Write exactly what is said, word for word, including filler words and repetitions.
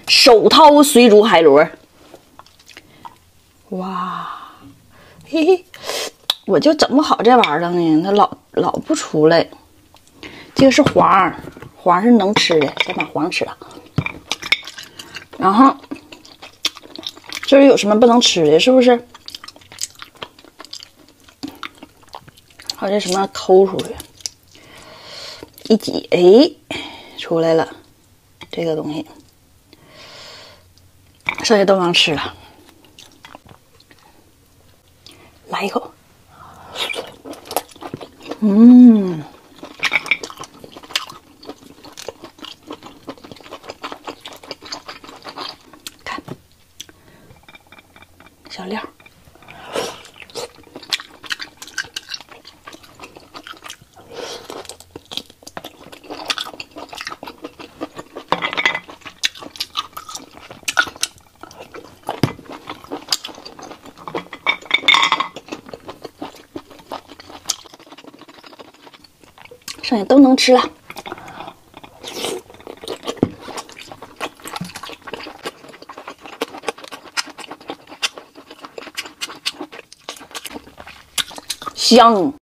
手掏水煮海螺。哇，嘿嘿，我就整不好这玩意儿了呢，它老老不出来。这个是黄，黄是能吃的，先把黄吃了。然后这里有什么不能吃的？是不是？还有这什么抠出去？一挤，哎，出来了，这个东西，剩下都能吃了。来一口，嗯，看小料。剩下都能吃了。香。